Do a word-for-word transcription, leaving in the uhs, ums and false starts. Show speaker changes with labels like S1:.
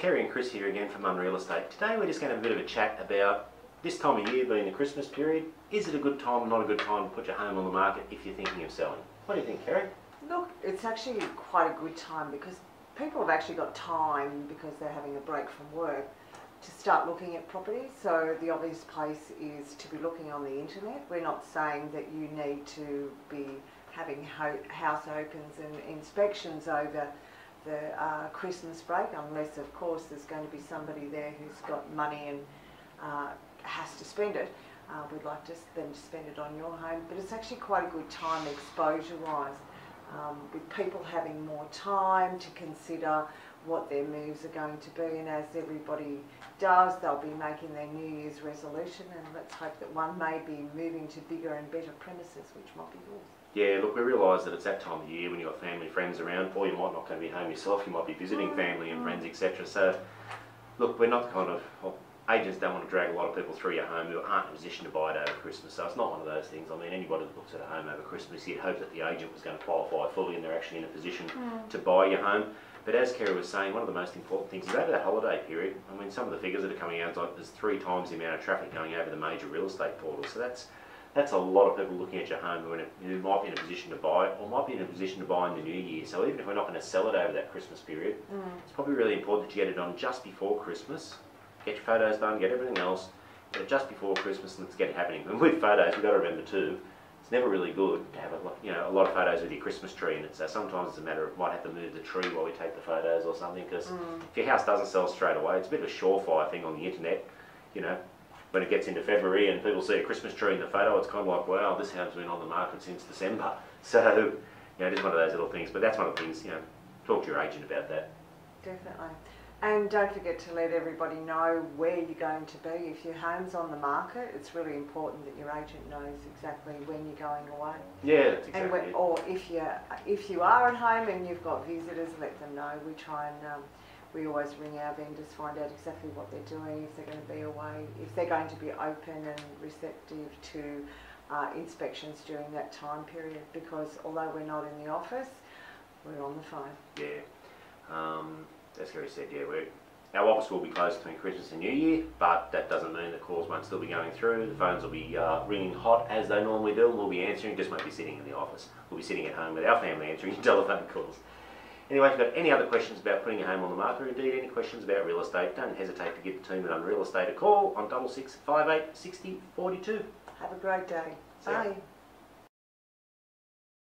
S1: Kerry and Chris here again from Unreal Estate. Today we're just going to have a bit of a chat about this time of year being the Christmas period. Is it a good time or not a good time to put your home on the market if you're thinking of selling? What do you think, Kerry?
S2: Look, it's actually quite a good time because people have actually got time because they're having a break from work to start looking at properties. So the obvious place is to be looking on the internet. We're not saying that you need to be having ho house opens and inspections over the uh, Christmas break, unless of course there's going to be somebody there who's got money and uh, has to spend it. Uh, we'd like to, them to spend it on your home, but it's actually quite a good time exposure wise, um, with people having more time to consider what their moves are going to be, and as everybody does, they'll be making their New Year's resolution, and let's hope that one may be moving to bigger and better premises, which might be yours.
S1: Yeah, look, we realise that it's that time of year when you've got family, friends around, or you might not going to be home yourself, you might be visiting
S2: mm,
S1: family and
S2: mm.
S1: friends, et cetera. So, look, we're not kind of, well, agents don't want to drag a lot of people through your home who aren't in a position to buy it over Christmas, so it's not one of those things. I mean, anybody that looks at a home over Christmas, you'd hope that the agent was going to qualify fully and they're actually in a position mm. to buy your home. But as Kerry was saying, one of the most important things is over that holiday period, I mean, some of the figures that are coming out, like there's three times the amount of traffic going over the major real estate portals, so that's That's a lot of people looking at your home who, in a, who might be in a position to buy or might be in a position to buy in the new year. So even if we're not going to sell it over that Christmas period, mm. it's probably really important that you get it on just before Christmas. Get your photos done, get everything else, get it just before Christmas, and let's get it happening. And with photos, we've got to remember too, it's never really good to have a lot, you know, a lot of photos with your Christmas tree in it. So sometimes it's a matter of might have to move the tree while we take the photos or something, because mm. if your house doesn't sell straight away, it's a bit of a surefire thing on the internet, you know. When it gets into February and people see a Christmas tree in the photo, it's kind of like, wow, this house has been on the market since December. So, you know, just one of those little things. But that's one of the things, you know, talk to your agent about that.
S2: Definitely. And don't forget to let everybody know where you're going to be. If your home's on the market, it's really important that your agent knows exactly when you're going away.
S1: Yeah, that's exactly
S2: and when,
S1: it.
S2: Or if, you're, if you are at home and you've got visitors, let them know. We try and... Um, We always ring our vendors, find out exactly what they're doing, if they're going to be away, if they're going to be open and receptive to uh, inspections during that time period, because although we're not in the office, we're on the phone.
S1: Yeah, um, as Kerry said, yeah, we're, our office will be closed between Christmas and New Year, but that doesn't mean that calls won't still be going through. The phones will be uh, ringing hot as they normally do, and we'll be answering, just won't be sitting in the office. We'll be sitting at home with our family answering telephone calls. Anyway, if you've got any other questions about putting your home on the market, or indeed any questions about real estate, don't hesitate to give the team at Unreal Estate a call on double six five eight sixty forty two.
S2: Have a great day. Bye.